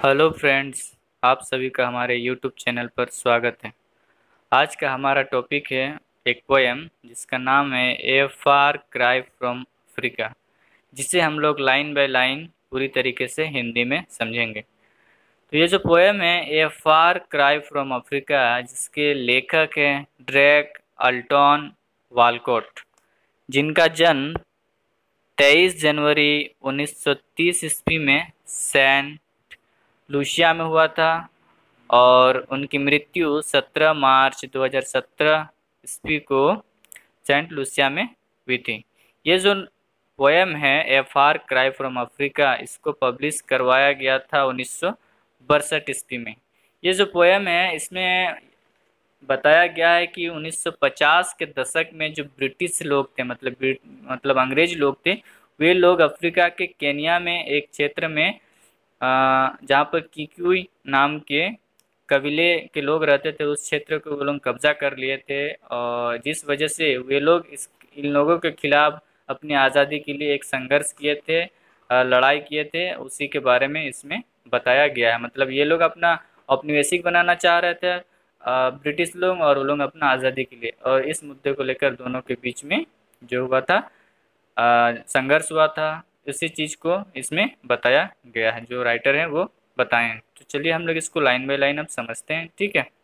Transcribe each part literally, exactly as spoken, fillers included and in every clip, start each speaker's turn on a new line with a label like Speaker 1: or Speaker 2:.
Speaker 1: Hello friends, आप सभी का हमारे यूट्यूब चैनल पर स्वागत है। आज का हमारा टॉपिक है एक पोएम जिसका नाम है a far cry from Africa, जिसे हम लोग लाइन बाय लाइन पूरी तरीके से हिंदी में समझेंगे। तो ये जो पोएम है a far cry from Africa, जिसके लेखक हैं ड्रेक अल्टॉन वालकोट, जिनका जन्म तेईस जनवरी उन्नीस सौ तीस ईस्वी में सैन लूसिया में हुआ था और उनकी मृत्यु सत्रह मार्च दो हज़ार सत्रह ईस्वी को सेंट लूसिया में हुई थी। ये जो पोएम है a far cry from Africa, इसको पब्लिश करवाया गया था उन्नीस सौ बासठ ईस्वी में। ये जो पोएम है इसमें बताया गया है कि उन्नीस सौ पचास के दशक में जो ब्रिटिश लोग थे, मतलब मतलब अंग्रेज लोग थे, वे लोग अफ्रीका के केनिया में एक क्षेत्र में जहाँ पर किकुई नाम के कबीले के लोग रहते थे, उस क्षेत्र को वो लोग कब्जा कर लिए थे और जिस वजह से वे लोग इस इन लोगों के खिलाफ अपनी आज़ादी के लिए एक संघर्ष किए थे, लड़ाई किए थे। उसी के बारे में इसमें बताया गया है। मतलब ये लोग अपना औपनिवेशिक बनाना चाह रहे थे ब्रिटिश लोग, और वो लोग अपना आज़ादी के लिए, और इस मुद्दे को लेकर दोनों के बीच में जो हुआ था संघर्ष हुआ था, उसी चीज़ को इसमें बताया गया है। जो राइटर हैं वो बताएं। तो चलिए हम लोग इसको लाइन बाय लाइन अब समझते हैं, ठीक है।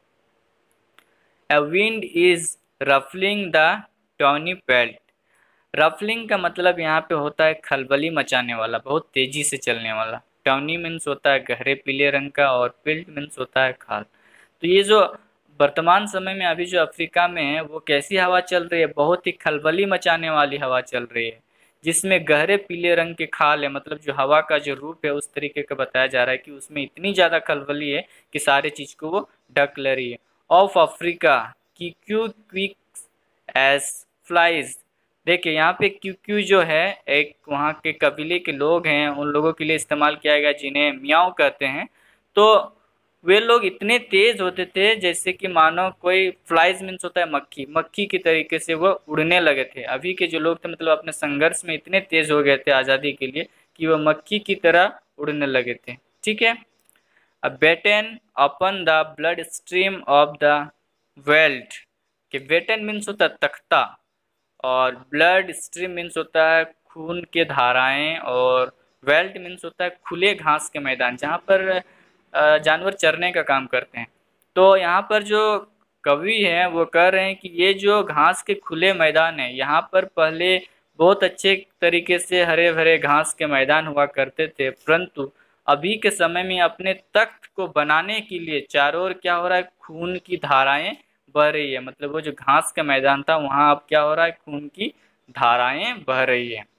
Speaker 1: A wind is ruffling the tawny belt. Ruffling का मतलब यहाँ पे होता है खलबली मचाने वाला, बहुत तेजी से चलने वाला। टॉनी मीन्स होता है गहरे पीले रंग का, और पिल्ट मीन्स होता है खाल। तो ये जो वर्तमान समय में अभी जो अफ्रीका में है वो कैसी हवा चल रही है, बहुत ही खलबली मचाने वाली हवा चल रही है, जिसमें गहरे पीले रंग के खाल है। मतलब जो हवा का जो रूप है उस तरीके का बताया जा रहा है कि उसमें इतनी ज़्यादा खलबली है कि सारे चीज़ को वो ढक ले रही है। ऑफ अफ्रीका की क्यू क्विक एज फ्लाइज। देखिए यहाँ पे क्यू क्यू जो है एक वहाँ के कबीले के लोग हैं, उन लोगों के लिए इस्तेमाल किया गया जिन्हें मियाओ कहते हैं। तो वे लोग इतने तेज होते थे जैसे कि मानो कोई फ्लाइज मीन्स होता है मक्खी, मक्खी की तरीके से वो उड़ने लगे थे। अभी के जो लोग थे मतलब अपने संघर्ष में इतने तेज हो गए थे आज़ादी के लिए कि वो मक्खी की तरह उड़ने लगे थे, ठीक है। A batten upon the blood stream of the veldt. कि बेटन मीन्स होता है तख्ता, और ब्लड स्ट्रीम मीन्स होता है खून के धाराएं, और वेल्ट मीन्स होता है खुले घास के मैदान जहाँ पर जानवर चरने का काम करते हैं। तो यहाँ पर जो कवि हैं वो कह रहे हैं कि ये जो घास के खुले मैदान है, यहाँ पर पहले बहुत अच्छे तरीके से हरे भरे घास के मैदान हुआ करते थे, परंतु अभी के समय में अपने तख्त को बनाने के लिए चारों ओर क्या हो रहा है, खून की धाराएं बह रही है। मतलब वो जो घास का मैदान था वहाँ अब क्या हो रहा है, खून की धाराएं बह रही है।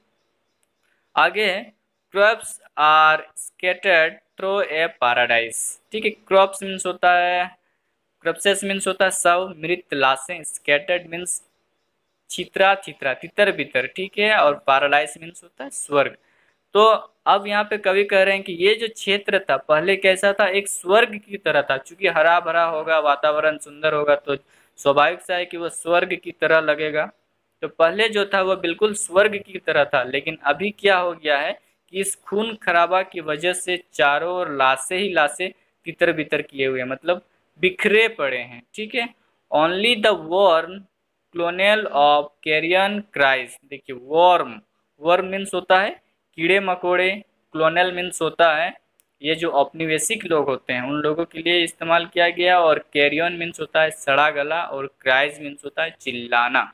Speaker 1: आगे है crops are scattered through a paradise. ठीक है, क्रॉप्स मीन्स होता है, क्रॉप्सेस मीन्स होता है सब मृत लाशें, स्केटर्ड मीन्स छितरा छितरा तितर बितर, ठीक है, और पैराडाइज मीन्स होता है स्वर्ग। तो अब यहाँ पे कवि कह रहे हैं कि ये जो क्षेत्र था पहले कैसा था, एक स्वर्ग की तरह था। चूंकि हरा भरा होगा, वातावरण सुंदर होगा, तो स्वाभाविक सा है कि वो स्वर्ग की तरह लगेगा। तो पहले जो था वो बिल्कुल स्वर्ग की तरह था, लेकिन अभी क्या हो गया है कि इस खून खराबा की वजह से चारों ओर लाशें ही लाशें तितर बितर किए हुए, मतलब बिखरे पड़े हैं, ठीक है। Only the worm colonial of carrion cries. देखिए वॉर्म, वर्म मीन्स होता है कीड़े मकोड़े, क्लोनल मीन्स होता है ये जो औपनिवेशिक लोग होते हैं उन लोगों के लिए इस्तेमाल किया गया, और कैरियन मीन्स होता है सड़ा गला, और क्राइज मीन्स होता है चिल्लाना।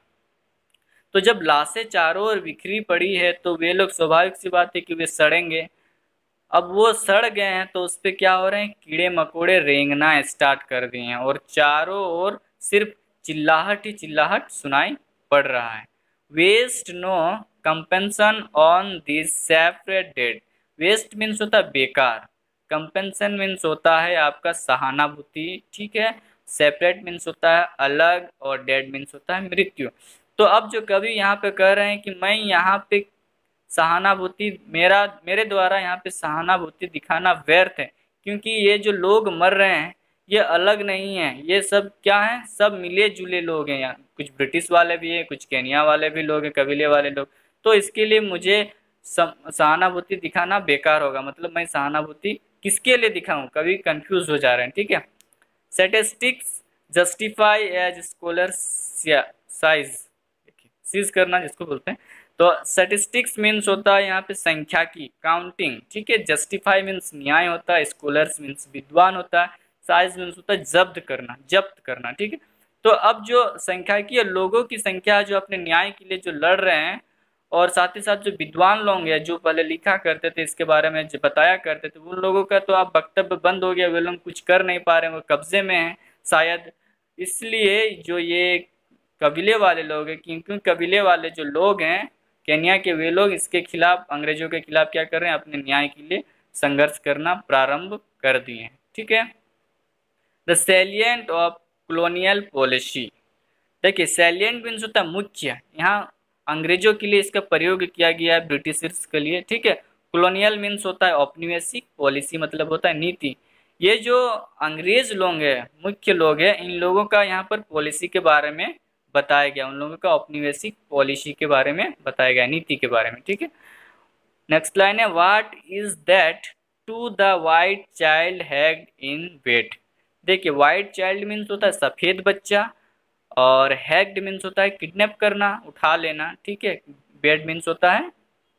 Speaker 1: तो जब लाशें चारों ओर बिखरी पड़ी है तो वे लोग, स्वाभाविक सी बात है कि वे सड़ेंगे। अब वो सड़ गए हैं तो उस पर क्या हो रहे हैं, कीड़े मकोड़े रेंगना स्टार्ट कर दिए हैं, और चारों ओर सिर्फ चिल्लाहट ही चिल्लाहट सुनाई पड़ रहा है। Waste no compassion on this separate dead. Waste means होता है बेकार, कंपेंसन मीन्स होता है आपका सहानुभूति, ठीक है। सेपरेट मीन्स होता है अलग, और डेड मीन्स होता है मृत्यु। तो अब जो कवि यहाँ पे कह रहे हैं कि मैं यहाँ पे सहानुभूति, मेरा मेरे द्वारा यहाँ पे सहानुभूति दिखाना व्यर्थ है, क्योंकि ये जो लोग मर रहे हैं ये अलग नहीं है, ये सब क्या है, सब मिले जुले लोग हैं। यहाँ कुछ ब्रिटिश वाले भी हैं, कुछ केनिया वाले भी लोग हैं, कबीले वाले लोग। तो इसके लिए मुझे सहानुभूति दिखाना बेकार होगा, मतलब मैं सहानुभूति किसके लिए दिखाऊं, कभी कंफ्यूज हो जा रहे हैं, ठीक है। Statistics justify as scholar size, seize करना जिसको बोलते हैं। तो स्टैटिस्टिक्स मीन्स होता है यहाँ पे संख्या की, काउंटिंग, ठीक है। जस्टिफाई मीन्स न्याय होता है, स्कॉलर्स मीन्स विद्वान होता है, साइज मीन्स होता है जब्त करना, जब्त करना, ठीक है। तो अब जो संख्या की लोगों की संख्या जो अपने न्याय के लिए जो लड़ रहे हैं, और साथ ही साथ जो विद्वान लोग हैं जो पहले लिखा करते थे इसके बारे में, जो बताया करते थे, उन लोगों का तो अब वक्तव्य बंद हो गया, वे लोग कुछ कर नहीं पा रहे हैं, वो कब्जे में हैं शायद। इसलिए जो ये कबीले वाले लोग हैं, क्योंकि कबीले वाले जो लोग हैं केन्या के, वे लोग इसके खिलाफ, अंग्रेजों के खिलाफ क्या कर रहे हैं, अपने न्याय के लिए संघर्ष करना प्रारंभ कर दिए हैं, ठीक है। The salient of colonial policy, देखिए सैलिएंट मीन्स होता है मुख्य, यहाँ अंग्रेजों के लिए इसका प्रयोग किया गया है, ब्रिटिशर्स के लिए, ठीक है। कॉलोनियल मीन्स होता है औपनिवेशिक, पॉलिसी मतलब होता है नीति। ये जो अंग्रेज लोग हैं, मुख्य लोग हैं, इन लोगों का यहाँ पर पॉलिसी के बारे में बताया गया, उन लोगों का औपनिवेशिक पॉलिसी के बारे में बताया गया, नीति के बारे में, ठीक है। नेक्स्ट लाइन है, what is that to the white child hacked in bed. देखिए वाइट चाइल्ड मीन्स होता है सफेद बच्चा, और हैग्ड मीन्स होता है किडनैप करना, उठा लेना, ठीक है। बेड मीन्स होता है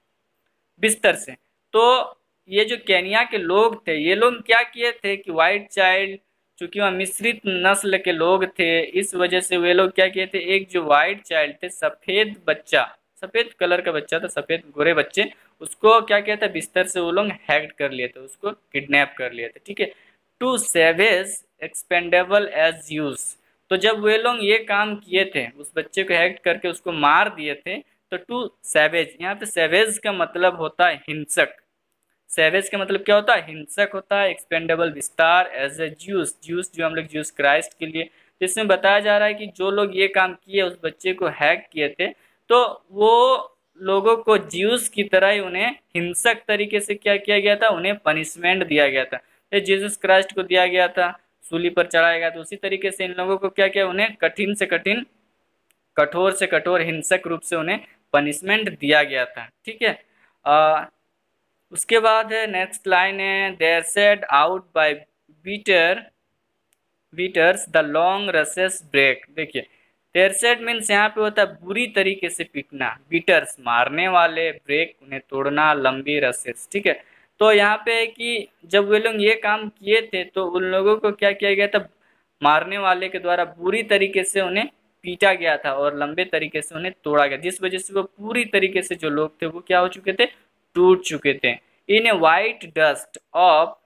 Speaker 1: बिस्तर से। तो ये जो केन्या के लोग थे, ये लोग क्या किए थे कि वाइट चाइल्ड, चूंकि वह मिश्रित नस्ल के लोग थे, इस वजह से वे लोग क्या किए थे, एक जो वाइट चाइल्ड थे, सफेद बच्चा, सफेद कलर का बच्चा था, सफेद गोरे बच्चे, उसको क्या किया था, बिस्तर से वो लोग हैक्ड कर लिए थे, उसको किडनैप कर लिए थे, ठीक है। To savage expendable as Jews, तो जब वे लोग ये काम किए थे, उस बच्चे को हैक करके उसको मार दिए थे, तो टू सैवेज, यहाँ पे सैवेज का मतलब होता है हिंसक, सैवेज का मतलब क्या होता है, हिंसक होता है। एक्सपेंडेबल विस्तार, एज ए ज्यूस, ज्यूस जो हम लोग ज्यूस क्राइस्ट के लिए, जिसमें बताया जा रहा है कि जो लोग ये काम किए, उस बच्चे को हैक किए थे, तो वो लोगों को ज्यूस की तरह ही उन्हें हिंसक तरीके से क्या किया गया था, उन्हें पनिशमेंट दिया गया था। जीसस क्राइस्ट को दिया गया था, सूली पर चढ़ाया गया, तो उसी तरीके से इन लोगों को क्या किया, उन्हें कठिन से कठिन, कठोर से कठोर, हिंसक रूप से उन्हें पनिशमेंट दिया गया था, ठीक है। आ, उसके बाद है नेक्स्ट लाइन है, threshed out by beater beaters the long rushes break. देखिए देयर सेड मीन्स यहाँ पे होता है बुरी तरीके से पीटना, बीटर्स मारने वाले, ब्रेक उन्हें तोड़ना, लंबी रसेस, ठीक है। तो यहाँ पे है कि जब वे लोग ये काम किए थे, तो उन लोगों को क्या किया गया था, मारने वाले के द्वारा बुरी तरीके से उन्हें पीटा गया था, और लंबे तरीके से उन्हें तोड़ा गया, जिस वजह से वो पूरी तरीके से जो लोग थे वो क्या हो चुके थे, टूट चुके थे। In a white dust of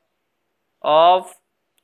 Speaker 1: of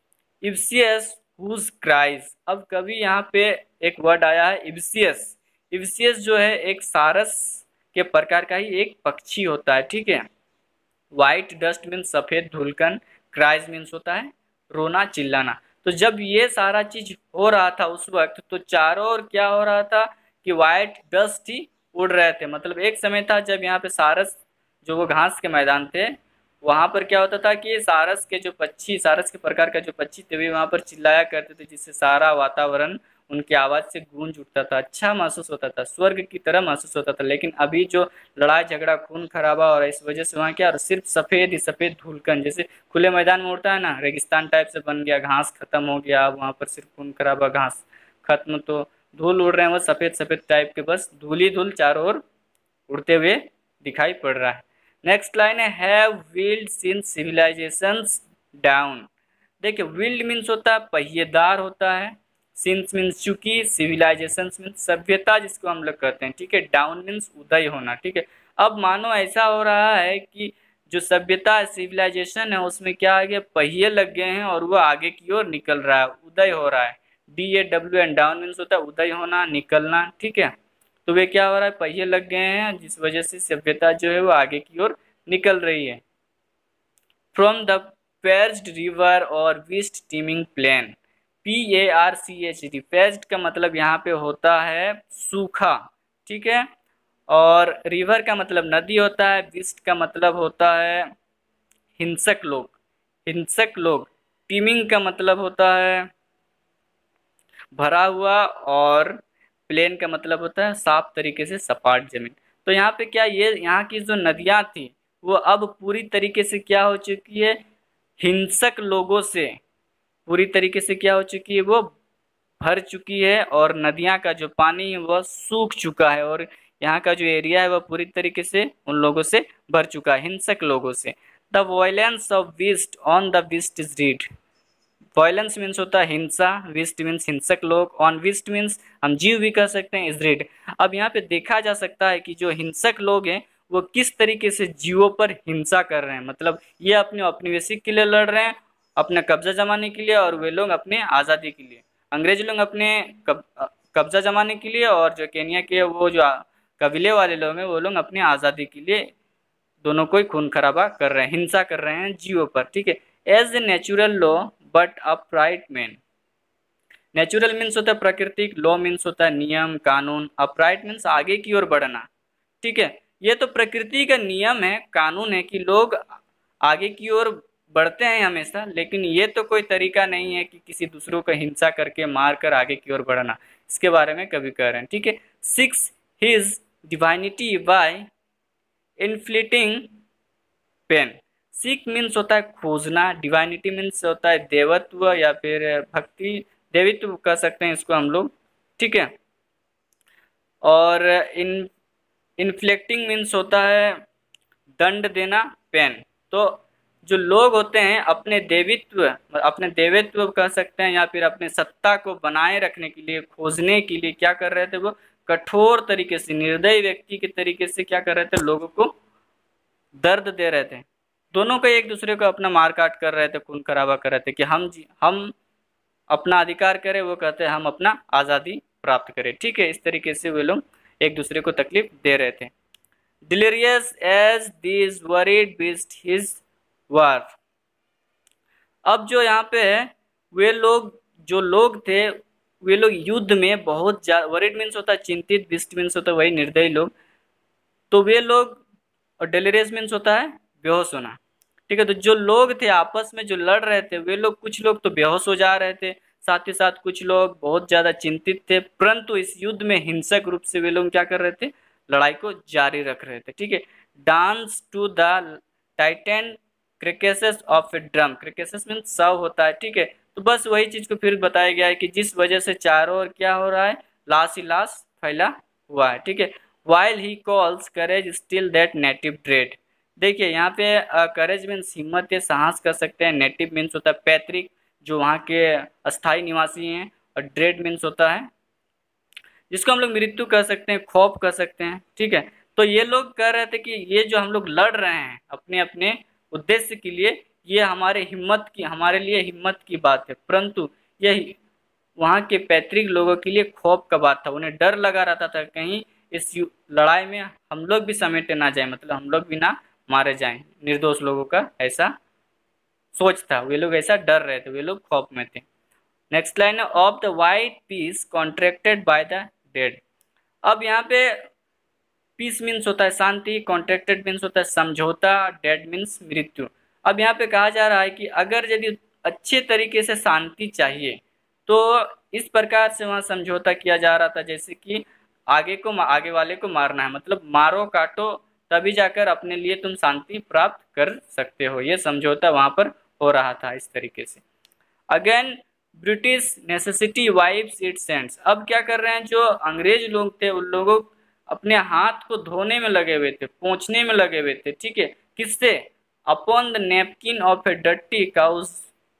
Speaker 1: ibises whose cries. अब कभी यहाँ पे एक वर्ड आया है इब्सियस, इब्सियस जो है एक सारस के प्रकार का ही एक पक्षी होता है, ठीक है। व्हाइट डस्ट मीन्स सफेद धुलकन, क्राइज मीन्स होता है रोना चिल्लाना। तो जब ये सारा चीज हो रहा था उस वक्त, तो चारों ओर क्या हो रहा था कि व्हाइट डस्ट ही उड़ रहे थे। मतलब एक समय था जब यहाँ पे सारस, जो वो घास के मैदान थे, वहां पर क्या होता था कि सारस के जो पक्षी, सारस के प्रकार का जो पक्षी थे, वे वहां पर चिल्लाया करते थे, जिससे सारा वातावरण उनकी आवाज से गूंज उठता था, अच्छा महसूस होता था, स्वर्ग की तरह महसूस होता था। लेकिन अभी जो लड़ाई झगड़ा, खून खराबा, और इस वजह से वहाँ क्या, सिर्फ सफेद ही सफेद धूलकन, जैसे खुले मैदान में उड़ता है ना, रेगिस्तान टाइप से बन गया, घास खत्म हो गया, अब वहाँ पर सिर्फ खून खराबा, घास खत्म, तो धूल उड़ रहे हैं वो सफेद सफेद टाइप के, बस धूल ही धूल चारों ओर उड़ते हुए दिखाई पड़ रहा है। नेक्स्ट लाइन है, have wheeled since civilizations dawn. देखिए व्हील्ड मीन्स होता है पहिएदार होता है, सिंस मीन्स चूंकि, सिविलाइजेशन मीन्स सभ्यता जिसको हम लोग कहते हैं, ठीक है। डाउन मीन्स उदय होना, ठीक है। अब मानो ऐसा हो रहा है कि जो सभ्यता है, सिविलाइजेशन है, उसमें क्या आ गया, पहिए लग गए हैं और वो आगे की ओर निकल रहा है, उदय हो रहा है। D A W N, dawn means होता है उदय होना, निकलना, ठीक है। तो वे क्या हो रहा है, पहिए लग गए हैं, जिस वजह से सभ्यता जो है वो आगे की ओर निकल रही है। फ्रॉम द पेर्ज्ड रिवर और beast teeming plain, P A R C H D, parched का मतलब यहाँ पे होता है सूखा, ठीक है। और रिवर का मतलब नदी होता है, विस्ट का मतलब होता है हिंसक लोग, हिंसक लोग। टीमिंग का मतलब होता है भरा हुआ, और प्लेन का मतलब होता है साफ तरीके से सपाट जमीन। तो यहाँ पे क्या, ये यहाँ की जो नदियाँ थी वो अब पूरी तरीके से क्या हो चुकी है, हिंसक लोगों से पूरी तरीके से क्या हो चुकी है, वो भर चुकी है, और नदियाँ का जो पानी है वह सूख चुका है, और यहाँ का जो एरिया है वह पूरी तरीके से उन लोगों से भर चुका है, हिंसक लोगों से। The violence of beast on the beast is read. Violence means होता है हिंसा, विस्ट मीन्स हिंसक लोग, ऑन विस्ट मीन्स हम जीव भी कह सकते हैं, इज रीड। अब यहाँ पे देखा जा सकता है कि जो हिंसक लोग हैं वो किस तरीके से जीवों पर हिंसा कर रहे हैं, मतलब ये अपने औपनिवेशिक के लिए लड़ रहे हैं, अपना कब्जा जमाने के लिए, और वे लोग अपने आज़ादी के लिए। अंग्रेज लोग अपने कब, कब्जा जमाने के लिए, और जो केनिया के वो जो कबीले वाले लोग हैं वो लोग अपनी आज़ादी के लिए दोनों को ही खून खराबा कर रहे हैं, हिंसा कर रहे हैं जीवों पर, ठीक है। As a natural law but upright man. Natural means होता है प्राकृतिक, लॉ मीन्स होता है नियम कानून, अपराइट मीन्स आगे की ओर बढ़ना, ठीक है। ये तो प्रकृति का नियम है, कानून है कि लोग आगे की ओर बढ़ते हैं हमेशा, लेकिन ये तो कोई तरीका नहीं है कि किसी दूसरों को हिंसा करके मार कर आगे की ओर बढ़ना। इसके बारे में कवि कह रहे हैं, ठीक है। Seeks his divinity by inflicting pain. Seek means होता है खोजना, डिवाइनिटी मीन्स होता है देवत्व या फिर भक्ति, देवित्व कह सकते हैं इसको हम लोग, ठीक है। और इन इन्फ्लेक्टिंग मीन्स होता है दंड देना, पेन। तो जो लोग होते हैं अपने देवित्व अपने देवित्व कह सकते हैं या फिर अपने सत्ता को बनाए रखने के लिए, खोजने के लिए क्या कर रहे थे, वो कठोर तरीके से, निर्दयी व्यक्ति के तरीके से क्या कर रहे थे, लोगों को दर्द दे रहे थे। दोनों को एक दूसरे को अपना मार काट कर रहे थे, खून खराबा कर रहे थे कि हम जी हम अपना अधिकार करें, वो कहते हैं हम अपना आज़ादी प्राप्त करें, ठीक है। इस तरीके से वे लोग एक दूसरे को तकलीफ दे रहे थे। Delirious as this worried beast his war. अब जो यहाँ पे है, वे लोग जो लोग थे वे लोग युद्ध में बहुत ज्यादा, वरीड मीन्स होता है चिंतित, बीस्ट मीन्स होता है वही निर्दयी लोग, तो वे लोग, और डेलिरियस मीन्स होता है बेहोश होना, ठीक है। तो जो लोग थे आपस में जो लड़ रहे थे वे लोग, कुछ लोग तो बेहोश हो जा रहे थे, साथ ही साथ कुछ लोग बहुत ज्यादा चिंतित थे, परंतु इस युद्ध में हिंसक रूप से वे लोग क्या कर रहे थे, लड़ाई को जारी रख रहे थे, ठीक है। Dance to the tighten carcasses of a drum. Carcasses means शव होता है, ठीक है। तो बस वही चीज को फिर बताया गया है कि जिस वजह से चारों ओर क्या हो रहा है, लाश ही लाश फैला हुआ है, ठीक है। While he calls courage still that native dread. देखिए यहाँ पे करेज मीन्स हिम्मत या साहस कर सकते हैं, नेटिव मीन्स होता है पैतृक, जो वहाँ के अस्थायी निवासी हैं, और ड्रेड मीन्स होता है जिसको हम लोग मृत्यु कह सकते हैं, खौफ कह सकते हैं, ठीक है। तो ये लोग कह रहे थे कि ये जो हम लोग लड़ रहे हैं अपने अपने उद्देश्य के लिए, ये हमारे हिम्मत की हमारे लिए हिम्मत की बात है, परंतु यह वहाँ के पैतृक लोगों के लिए खौफ का बात था। उन्हें डर लगा रहता था कहीं इस लड़ाई में हम लोग भी समेटे ना जाए, मतलब हम लोग भी ना मारे जाएं, निर्दोष लोगों का ऐसा सोच था, वे लोग ऐसा डर रहे थे, वे लोग खौफ में थे। नेक्स्ट लाइन है of the white peace contracted by the dead. अब यहाँ पे पीस मीन्स होता है शांति, कॉन्ट्रैक्टेड मीन्स होता है समझौता, डेड मीन्स मृत्यु। अब यहाँ पे कहा जा रहा है कि अगर यदि अच्छे तरीके से शांति चाहिए तो इस प्रकार से वहाँ समझौता किया जा रहा था, जैसे कि आगे को आगे वाले को मारना है, मतलब मारो काटो तभी जाकर अपने लिए तुम शांति प्राप्त कर सकते हो, ये समझौता वहाँ पर हो रहा था इस तरीके से। Again British necessity wipes its hands. अब क्या कर रहे हैं, जो अंग्रेज लोग थे उन लोगों अपने हाथ को धोने में लगे हुए थे, पोंछने में लगे हुए थे, ठीक है। किससे, upon the napkin of a dirty cause.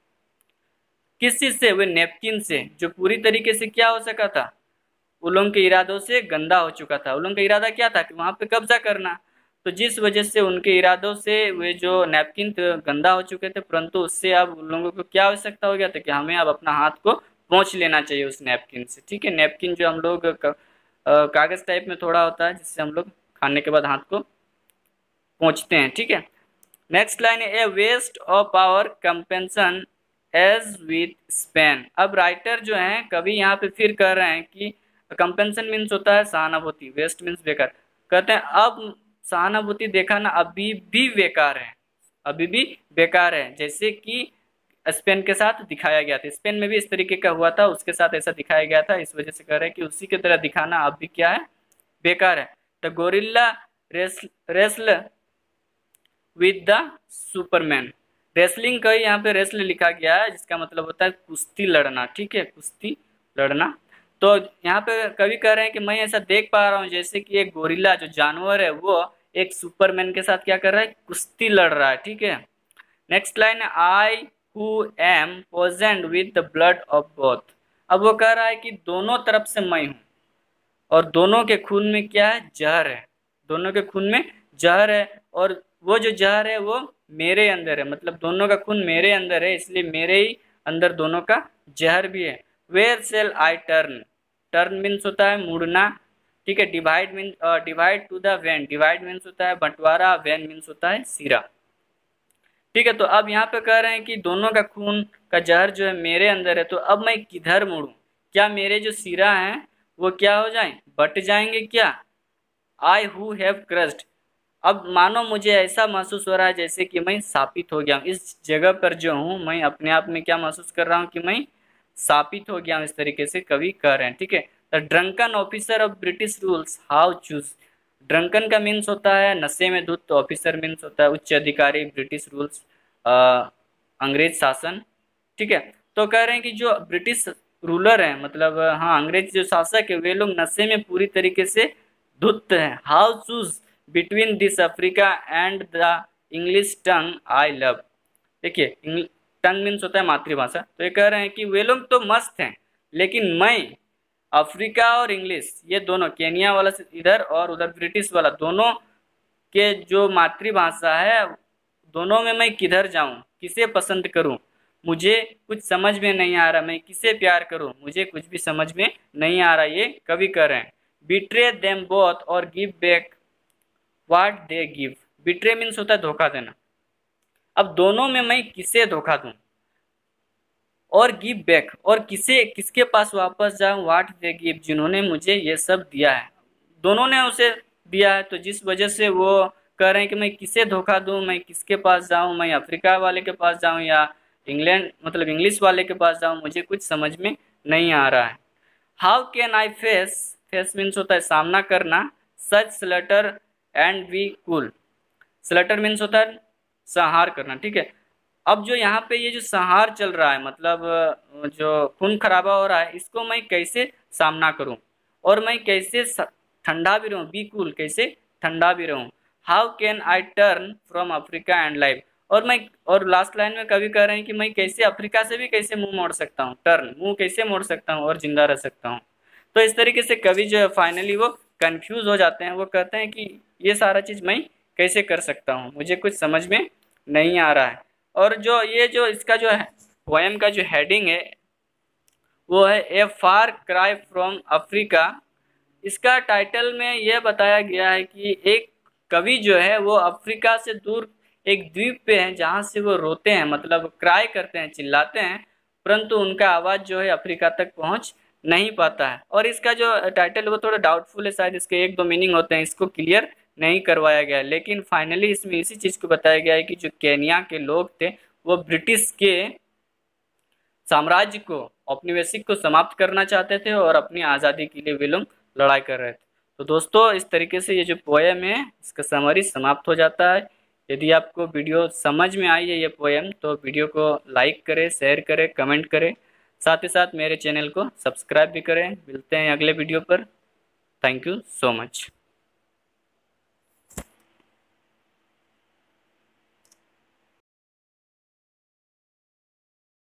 Speaker 1: किस चीज से, वे नेपकिन से, जो पूरी तरीके से क्या हो सका था, उन लोगों के इरादों से गंदा हो चुका था। उन लोगों का इरादा क्या था कि वहां पे कब्जा करना, तो जिस वजह से उनके इरादों से वे जो नैपकिन थे गंदा हो चुके थे, परंतु उससे अब उन लोगों को क्या आवश्यकता हो गया था कि हमें अब अपना हाथ को पोंछ लेना चाहिए उस नैपकिन से, ठीक है। नैपकिन जो हम लोग कागज टाइप में थोड़ा होता है जिससे हम लोग खाने के बाद हाथ को पोंछते हैं, ठीक है। नेक्स्ट लाइन है a waste of power compassion as with Spain. अब राइटर जो हैं कभी यहाँ पे फिर कह रहे हैं कि कंपेंसन मीन्स होता है सहानुभूति, वेस्ट मीन्स बेकार, कहते हैं अब सहानुभूति दिखाना अभी भी बेकार है, अभी भी बेकार है, जैसे कि स्पेन के साथ दिखाया गया था। स्पेन में भी इस तरीके का हुआ था, उसके साथ ऐसा दिखाया गया था, इस वजह से कह रहे हैं कि उसी की तरह दिखाना अब भी क्या है, बेकार है। The gorilla wrestle with the superman. Wrestling का ही यहाँ पे रेसल लिखा गया है, जिसका मतलब होता है कुश्ती लड़ना। ठीक है, कुश्ती लड़ना। तो यहाँ पे कवि कह रहे हैं कि मैं ऐसा देख पा रहा हूँ जैसे कि एक गोरिल्ला जो जानवर है वो एक सुपरमैन के साथ क्या कर रहा है, कुश्ती लड़ रहा है। ठीक है, नेक्स्ट लाइन है I who am poisoned with the blood of both. अब वो कह रहा है कि दोनों तरफ से मैं हूँ और दोनों के खून में क्या है, जहर है। दोनों के खून में जहर है और वो जो जहर है वो मेरे अंदर है, मतलब दोनों का खून मेरे अंदर है, इसलिए मेरे ही अंदर दोनों का जहर भी है। Where shall I turn. Turn means होता है मुड़ना। ठीक है, divide mean divide to the vein. Divide means होता है बंटवारा, वेन मीन्स होता है सिरा। ठीक है, तो अब यहाँ पे कह रहे हैं कि दोनों का खून का जहर जो है मेरे अंदर है, तो अब मैं किधर मुड़ूं? क्या मेरे जो सिरा हैं वो क्या हो जाएं, बट जाएंगे क्या? I who have cursed. अब मानो मुझे ऐसा महसूस हो रहा है जैसे कि मैं शापित हो गया हूँ। इस जगह पर जो हूँ मैं अपने आप में क्या महसूस कर रहा हूँ कि मैं शापित हो गया हूँ, इस तरीके से कवि कह रहे हैं। ठीक है, the drunken officer of British rules how choose. Drunken का मीन्स होता है नशे में धुत, तो ऑफिसर मीन्स होता है उच्च अधिकारी, ब्रिटिश रूल्स अंग्रेज शासन। ठीक है, तो कह रहे हैं कि जो ब्रिटिश रूलर है, मतलब हाँ अंग्रेज जो शासक है, वे लोग नशे में पूरी तरीके से धुत हैं। How choose between this Africa and the English tongue I love. देखिए, टंग मीन्स होता है मातृभाषा, तो ये कह रहे हैं कि वे लोग तो मस्त हैं, लेकिन मैं अफ्रीका और इंग्लिश, ये दोनों केनिया वाला इधर और उधर ब्रिटिश वाला, दोनों के जो मातृभाषा है, दोनों में मैं किधर जाऊं, किसे पसंद करूं, मुझे कुछ समझ में नहीं आ रहा। मैं किसे प्यार करूं, मुझे कुछ भी समझ में नहीं आ रहा। ये कवि कह रहे हैं। बिट्रे देम बोथ और give back what they give. Betray means होता है धोखा देना। अब दोनों में मैं किसे धोखा दूं, और गिव बैक, और किसे किसके पास वापस जाऊं, व्हाट दे गिव, जिन्होंने मुझे ये सब दिया है। दोनों ने उसे दिया है, तो जिस वजह से वो कह रहे हैं कि मैं किसे धोखा दूं, मैं किसके पास जाऊं, मैं अफ्रीका वाले के पास जाऊं या इंग्लैंड मतलब इंग्लिश वाले के पास जाऊं, मुझे कुछ समझ में नहीं आ रहा है। How can I face, face means होता है सामना करना, such slaughter and be cool. Slaughter means होता है संहार करना। ठीक है, अब जो यहाँ पे ये जो संहार चल रहा है, मतलब जो खून खराबा हो रहा है, इसको मैं कैसे सामना करूं और मैं कैसे ठंडा भी रहूं, बी कूल, कैसे ठंडा भी रहूं। How can I turn from Africa and life. और मैं और लास्ट लाइन में कवि कह रहे हैं कि मैं कैसे अफ्रीका से भी कैसे मुंह मोड़ सकता हूँ, टर्न मुंह कैसे मोड़ सकता हूँ और जिंदा रह सकता हूँ। तो इस तरीके से कवि जो है फाइनली वो कंफ्यूज हो जाते हैं। वो कहते हैं कि ये सारा चीज़ मैं कैसे कर सकता हूँ, मुझे कुछ समझ में नहीं आ रहा है। और जो ये जो इसका जो है पोएम का जो हेडिंग है वो है a far cry from Africa. इसका टाइटल में यह बताया गया है कि एक कवि जो है वो अफ्रीका से दूर एक द्वीप पे है, जहाँ से वो रोते हैं, मतलब क्राई करते हैं, चिल्लाते हैं, परंतु उनका आवाज़ जो है अफ्रीका तक पहुँच नहीं पाता है। और इसका जो टाइटल वो थोड़ा डाउटफुल है, शायद इसके एक दो मीनिंग होते हैं, इसको क्लियर नहीं करवाया गया। लेकिन फाइनली इसमें इसी चीज़ को बताया गया है कि जो केनिया के लोग थे वो ब्रिटिश के साम्राज्य को, औपनिवेशिक को समाप्त करना चाहते थे और अपनी आज़ादी के लिए वे लोग लड़ाई कर रहे थे। तो दोस्तों, इस तरीके से ये जो पोएम है इसका समरी समाप्त हो जाता है। यदि आपको वीडियो समझ में आई है ये पोएम, तो वीडियो को लाइक करें, शेयर करें, कमेंट करें, साथ ही साथ मेरे चैनल को सब्सक्राइब भी करें। मिलते हैं अगले वीडियो पर। Thank you so much.